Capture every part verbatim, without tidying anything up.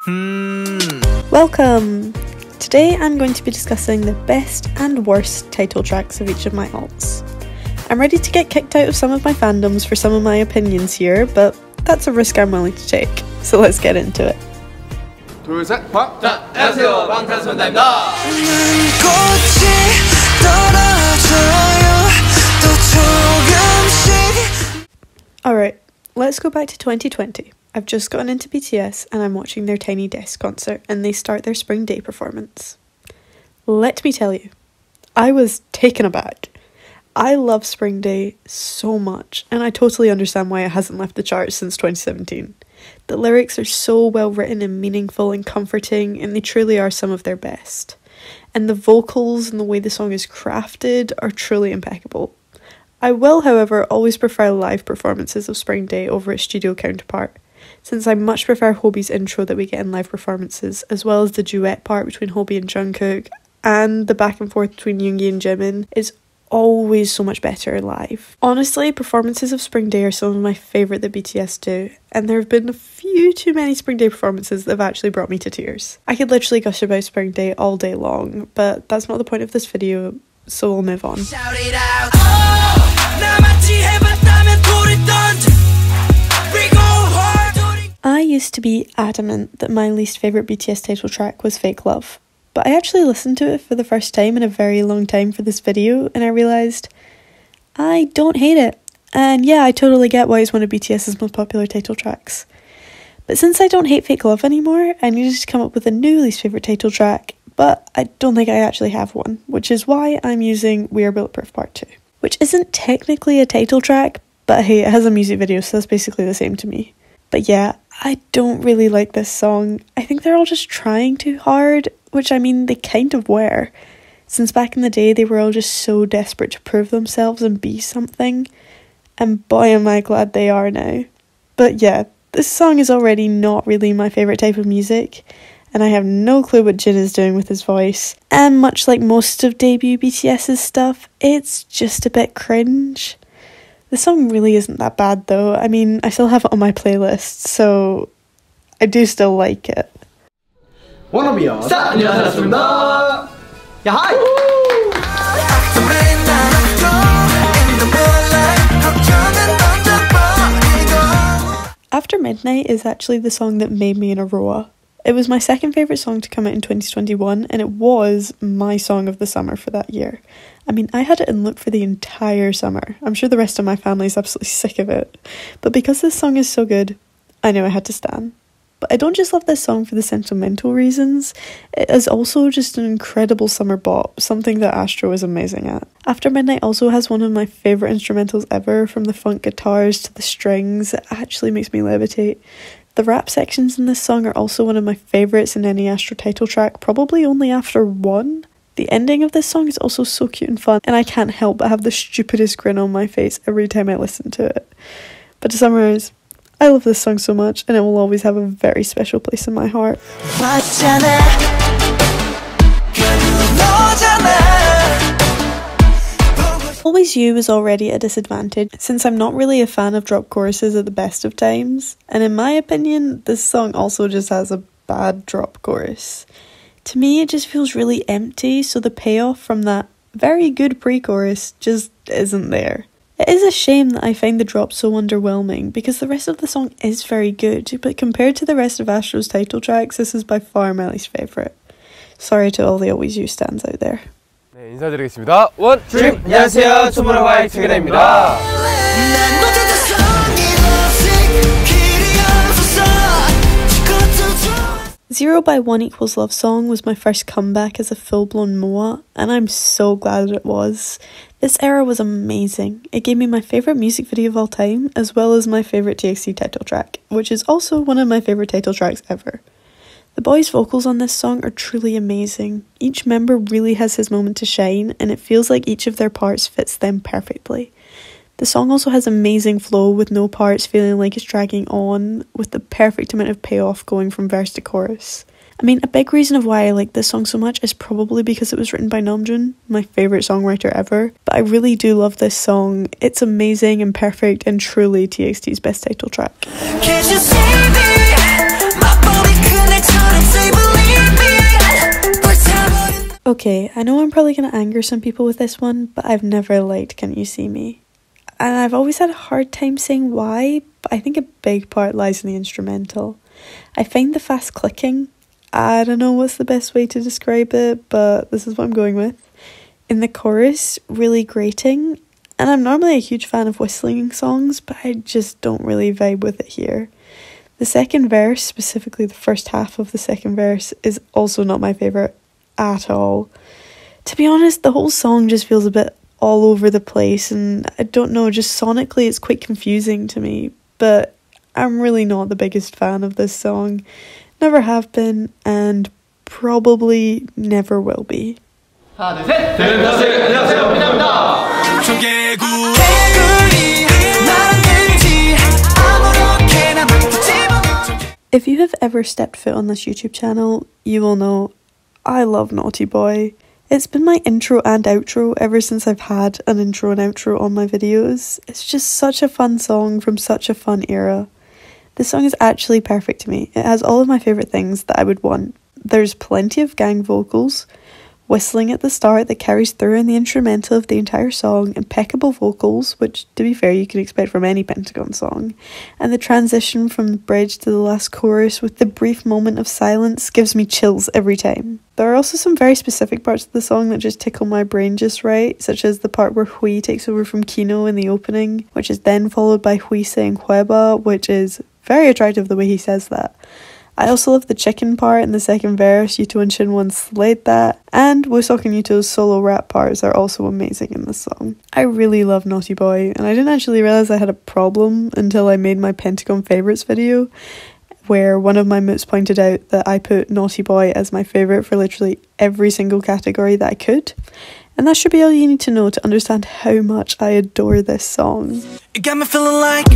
Hmm. Welcome! Today I'm going to be discussing the best and worst title tracks of each of my alts. I'm ready to get kicked out of some of my fandoms for some of my opinions here, but that's a risk I'm willing to take, so let's get into it. 둘, 셋, 방! 자, 안녕하세요. 방탄소년단입니다. Alright, let's go back to twenty twenty. I've just gotten into B T S and I'm watching their Tiny Desk concert and they start their Spring Day performance. Let me tell you, I was taken aback. I love Spring Day so much and I totally understand why it hasn't left the charts since twenty seventeen. The lyrics are so well written and meaningful and comforting and they truly are some of their best. And the vocals and the way the song is crafted are truly impeccable. I will, however, always prefer live performances of Spring Day over its studio counterpart, since I much prefer Hobi's intro that we get in live performances, as well as the duet part between Hobi and Jungkook, and the back and forth between Yoongi and Jimin is always so much better live. Honestly, performances of Spring Day are some of my favourite that B T S do, and there have been a few too many Spring Day performances that have actually brought me to tears. I could literally gush about Spring Day all day long, but that's not the point of this video, so we'll move on. Shout it out. Oh! I used to be adamant that my least favourite B T S title track was Fake Love, but I actually listened to it for the first time in a very long time for this video and I realised I don't hate it, and yeah, I totally get why it's one of BTS's most popular title tracks. But since I don't hate Fake Love anymore, I needed to come up with a new least favourite title track, but I don't think I actually have one, which is why I'm using We Are Bulletproof Part two. Which isn't technically a title track, but hey, it has a music video, so that's basically the same to me. But yeah, I don't really like this song. I think they're all just trying too hard, which I mean, they kind of were. Since back in the day, they were all just so desperate to prove themselves and be something. And boy am I glad they are now. But yeah, this song is already not really my favourite type of music, and I have no clue what Jin is doing with his voice. And much like most of debut BTS's stuff, it's just a bit cringe. The song really isn't that bad though. I mean, I still have it on my playlist, so I do still like it. 워너비요. 자, 안녕하세요. 야, 하이! After Midnight is actually the song that made me an Aurora. It was my second favourite song to come out in twenty twenty-one, and it was my song of the summer for that year. I mean, I had it in loop for the entire summer. I'm sure the rest of my family is absolutely sick of it. But because this song is so good, I knew I had to stan. But I don't just love this song for the sentimental reasons, it is also just an incredible summer bop, something that Astro is amazing at. After Midnight also has one of my favourite instrumentals ever, from the funk guitars to the strings. It actually makes me levitate. The rap sections in this song are also one of my favourites in any Astro title track, probably only after one. The ending of this song is also so cute and fun, and I can't help but have the stupidest grin on my face every time I listen to it. But to summarise, I love this song so much, and it will always have a very special place in my heart. Always You is already at a disadvantage, since I'm not really a fan of drop choruses at the best of times, and in my opinion, this song also just has a bad drop chorus. To me, it just feels really empty, so the payoff from that very good pre-chorus just isn't there. It is a shame that I find the drop so underwhelming, because the rest of the song is very good, but compared to the rest of Astro's title tracks, this is by far my least favourite. Sorry to all the Always You stands out there. 네, 인사드리겠습니다. 원, 주, 안녕하세요. 투모로우바이 트게더입니다. Zero by One Equals Love Song was my first comeback as a full-blown M O A, and I'm so glad it was. This era was amazing. It gave me my favourite music video of all time, as well as my favourite T X T title track, which is also one of my favourite title tracks ever. The boys' vocals on this song are truly amazing. Each member really has his moment to shine, and it feels like each of their parts fits them perfectly. The song also has amazing flow, with no parts feeling like it's dragging on, with the perfect amount of payoff going from verse to chorus. I mean, a big reason of why I like this song so much is probably because it was written by Namjoon, my favourite songwriter ever, but I really do love this song. It's amazing and perfect and truly T X T's best title track. Can't you see me? My body couldn't Okay, I know I'm probably going to anger some people with this one, but I've never liked Can You See Me? And I've always had a hard time saying why, but I think a big part lies in the instrumental. I find the fast clicking, I don't know what's the best way to describe it, but this is what I'm going with, in the chorus, really grating. And I'm normally a huge fan of whistling songs, but I just don't really vibe with it here. The second verse, specifically the first half of the second verse, is also not my favourite at all. To be honest, the whole song just feels a bit all over the place, and I don't know, just sonically it's quite confusing to me, but I'm really not the biggest fan of this song. Never have been, and probably never will be. 하나, 둘, 셋! 안녕하세요, 안녕하세요, 민아입니다! If you have ever stepped foot on this YouTube channel, you will know I love Naughty Boy. It's been my intro and outro ever since I've had an intro and outro on my videos. It's just such a fun song from such a fun era. This song is actually perfect to me. It has all of my favourite things that I would want. There's plenty of gang vocals, whistling at the start that carries through in the instrumental of the entire song, impeccable vocals, which to be fair you can expect from any Pentagon song, and the transition from the bridge to the last chorus with the brief moment of silence gives me chills every time. There are also some very specific parts of the song that just tickle my brain just right, such as the part where Hui takes over from Kino in the opening, which is then followed by Hui saying Hueba, which is very attractive the way he says that. I also love the chicken part in the second verse. Yuto and Shinwon slayed that, and Wooseok and Yuto's solo rap parts are also amazing in this song. I really love Naughty Boy, and I didn't actually realise I had a problem until I made my Pentagon favourites video, where one of my moots pointed out that I put Naughty Boy as my favourite for literally every single category that I could. And that should be all you need to know to understand how much I adore this song. It got me feeling like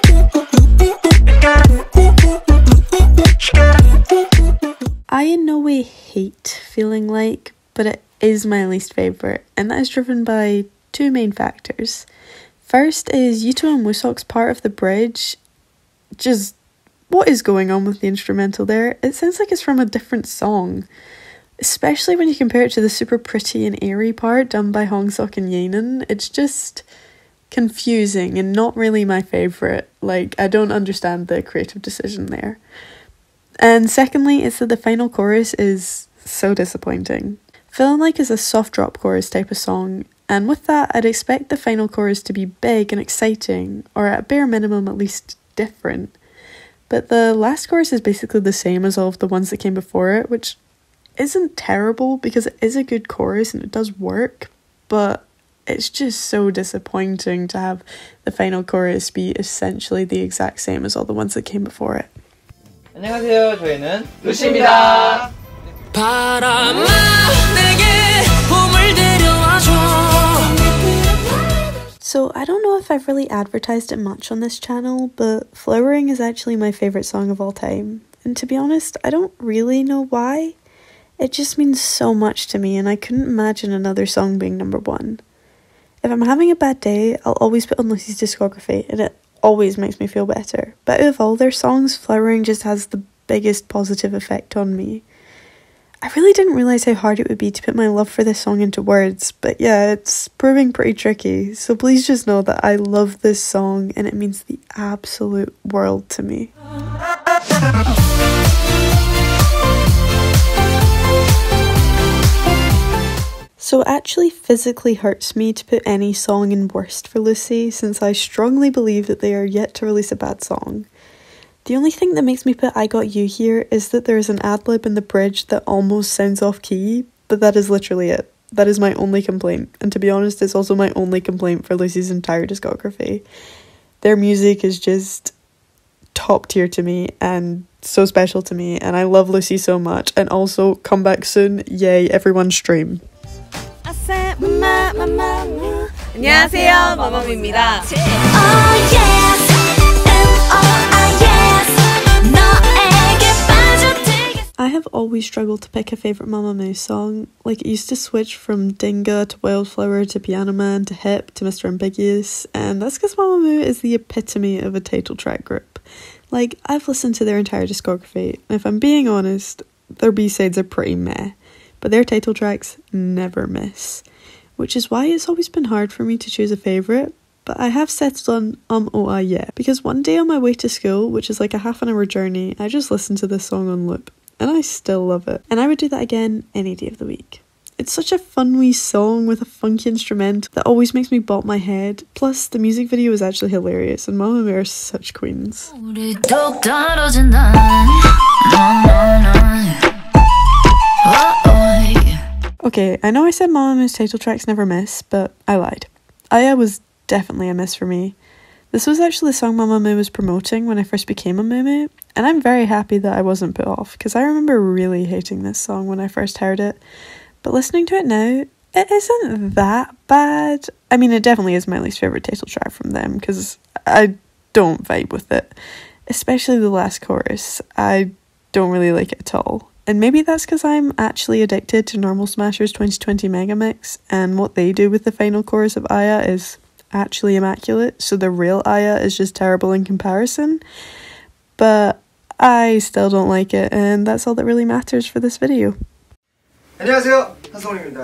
I in no way hate Feeling Like, but it is my least favourite, and that is driven by two main factors. First is Yuto and Wooseok's part of the bridge. Just, what is going on with the instrumental there? It sounds like it's from a different song, especially when you compare it to the super pretty and airy part done by Hongsuk and Yenin. It's just confusing and not really my favourite. Like, I don't understand the creative decision there. And secondly, it's that the final chorus is so disappointing. Feeling Like is a soft drop chorus type of song, and with that I'd expect the final chorus to be big and exciting, or at bare minimum at least different. But the last chorus is basically the same as all of the ones that came before it, which isn't terrible because it is a good chorus and it does work, but it's just so disappointing to have the final chorus be essentially the exact same as all the ones that came before it. 안녕하세요, 저희는 루시입니다. 바람아 내게 봄을 데려와줘. So I don't know if I've really advertised it much on this channel, but Flowering is actually my favourite song of all time. And to be honest, I don't really know why. It just means so much to me, and I couldn't imagine another song being number one. If I'm having a bad day, I'll always put on Lucy's discography, and it always makes me feel better. But out of all their songs, Flowering just has the biggest positive effect on me. I really didn't realise how hard it would be to put my love for this song into words, but yeah, it's proving pretty tricky, so please just know that I love this song and it means the absolute world to me. So it actually physically hurts me to put any song in worst for Lucy, since I strongly believe that they are yet to release a bad song. The only thing that makes me put I Got You here is that there is an ad-lib in the bridge that almost sounds off-key, but that is literally it. That is my only complaint, and to be honest, it's also my only complaint for Lucy's entire discography. Their music is just top tier to me, and so special to me, and I love Lucy so much, and also, come back soon, yay, everyone stream. 안녕하세요, 마맘입니다. I have always struggled to pick a favourite Mamamoo song. Like, it used to switch from Dinga to Wildflower to Piano Man to Hip to Mister Ambiguous, and that's because Mamamoo is the epitome of a title track group. Like, I've listened to their entire discography, and if I'm being honest, their B-sides are pretty meh. but their title tracks never miss, which is why it's always been hard for me to choose a favourite. But I have settled on Um Oh Ah Yeah, because one day on my way to school, which is like a half an hour journey, I just listened to this song on loop, and I still love it. And I would do that again any day of the week. It's such a fun wee song with a funky instrumental that always makes me bop my head. Plus, the music video is actually hilarious, and Mamamoo are such queens. Okay, I know I said Mamamoo's title tracks never miss, but I lied. Aya was definitely a miss for me. This was actually the song Mamamoo was promoting when I first became a Mumu, and I'm very happy that I wasn't put off, because I remember really hating this song when I first heard it, but listening to it now, it isn't that bad. I mean, it definitely is my least favourite title track from them, because I don't vibe with it, especially the last chorus. I don't really like it at all. And maybe that's because I'm actually addicted to Normal Smashers twenty twenty Megamix, and what they do with the final chorus of Aya is actually immaculate, so the real Aya is just terrible in comparison. But I still don't like it, and that's all that really matters for this video. 안녕하세요, 한성훈입니다.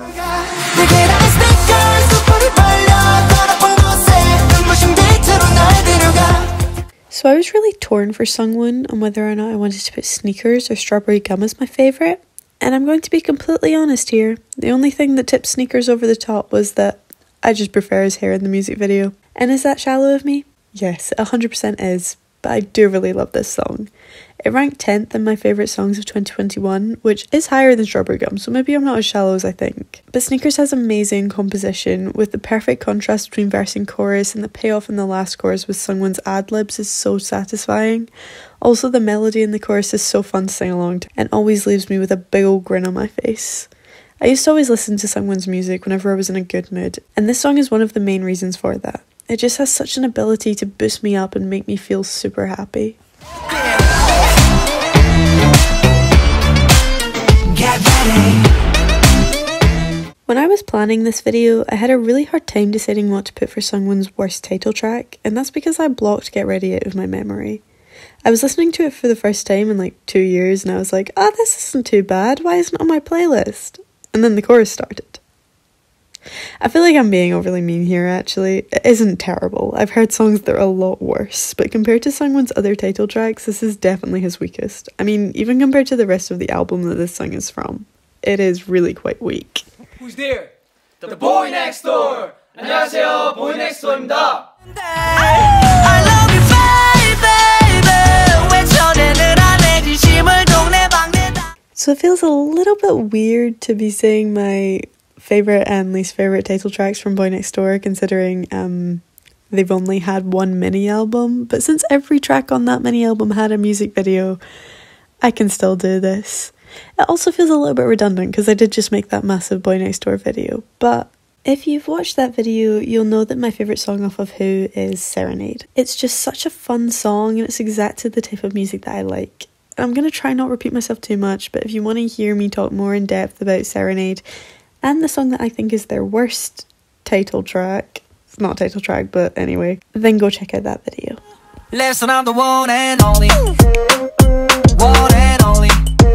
So I was really torn for Sungwoon on whether or not I wanted to put Sneakers or Strawberry Gum as my favourite, and I'm going to be completely honest here. The only thing that tipped Sneakers over the top was that I just prefer his hair in the music video. And is that shallow of me? Yes, it one hundred percent is, but I do really love this song. It ranked tenth in my favourite songs of twenty twenty-one, which is higher than Strawberry Gum, so maybe I'm not as shallow as I think. But Sneakers has amazing composition, with the perfect contrast between verse and chorus, and the payoff in the last chorus with Sungwoon's ad-libs is so satisfying. Also, the melody in the chorus is so fun to sing along to, and always leaves me with a big old grin on my face. I used to always listen to Sungwoon's music whenever I was in a good mood, and this song is one of the main reasons for that. It just has such an ability to boost me up and make me feel super happy. When I was planning this video, I had a really hard time deciding what to put for Sungwoon's worst title track, and that's because I blocked Get Ready out of my memory. I was listening to it for the first time in like two years and I was like, ah, oh, this isn't too bad, why isn't it on my playlist? And then the chorus started. I feel like I'm being overly mean here actually. It isn't terrible. I've heard songs that are a lot worse, but compared to Sungwoon's other title tracks, this is definitely his weakest. I mean, even compared to the rest of the album that this song is from, it is really quite weak. Who's there? The boy next door! 안녕하세요, boy next door입니다. I love you baby 외쳐내느라 내 진심을 동네 방네다. So it feels a little bit weird to be saying my favourite and least favourite title tracks from Boy Next Door, considering um, they've only had one mini album, but since every track on that mini album had a music video, I can still do this. It also feels a little bit redundant because I did just make that massive Boy Next Door video, but if you've watched that video, you'll know that my favourite song off of Who is Serenade. It's just such a fun song and it's exactly the type of music that I like. And I'm going to try not repeat myself too much, but if you want to hear me talk more in depth about Serenade and the song that I think is their worst title track, it's not title track, but anyway, then go check out that video. Listen, I'm the one and only, one and only.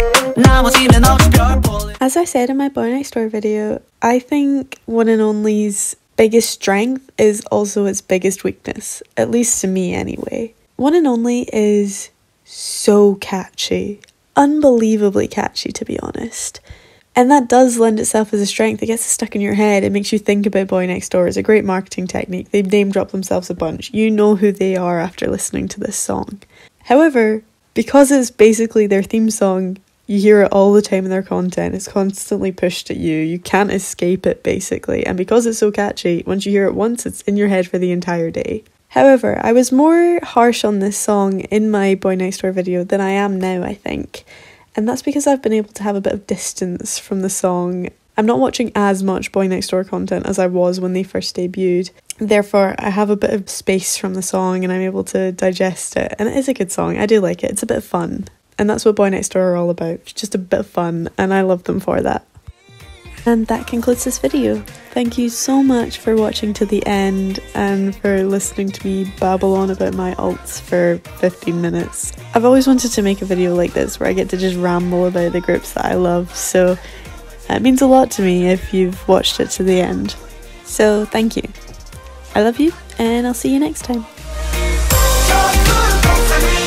As I said in my Boy Next Door video, I think One and Only's biggest strength is also its biggest weakness, at least to me anyway. One and Only is so catchy, unbelievably catchy to be honest. And that does lend itself as a strength. It gets it stuck in your head. It makes you think about Boy Next Door. It's a great marketing technique. They've name dropped themselves a bunch. You know who they are after listening to this song. However, because it's basically their theme song, you hear it all the time in their content. It's constantly pushed at you. You can't escape it, basically. And because it's so catchy, once you hear it once, it's in your head for the entire day. However, I was more harsh on this song in my Boy Next Door video than I am now, I think. And that's because I've been able to have a bit of distance from the song. I'm not watching as much Boy Next Door content as I was when they first debuted. Therefore, I have a bit of space from the song and I'm able to digest it. And it is a good song. I do like it. It's a bit of fun. And that's what Boy Next Door are all about. It's just a bit of fun and I love them for that. And that concludes this video. Thank you so much for watching to the end and for listening to me babble on about my alts for fifteen minutes. I've always wanted to make a video like this where I get to just ramble about the groups that I love, so It means a lot to me if you've watched it to the end. So thank you. I love you, and I'll see you next time.